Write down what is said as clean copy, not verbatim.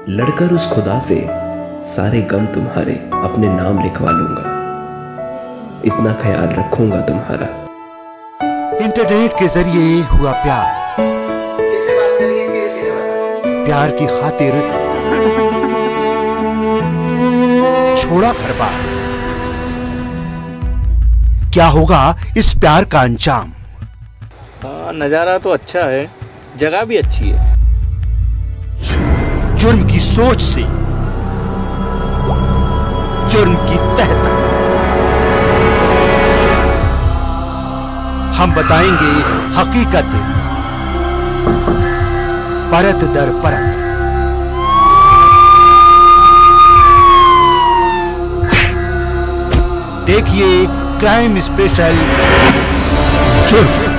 लड़कर उस खुदा से सारे गम तुम्हारे अपने नाम लिखवा लूंगा, इतना ख्याल रखूंगा तुम्हारा। इंटरनेट के जरिए हुआ प्यार, किससे बात कर रही है? सीधे सीधे बता। प्यार की खातिर छोड़ा घर बार। क्या होगा इस प्यार का अंजाम? हाँ, नजारा तो अच्छा है, जगह भी अच्छी है। जुर्म की सोच से जुर्म की तह तक हम बताएंगे हकीकत परत दर परत। देखिए क्राइम स्पेशल जुर्म।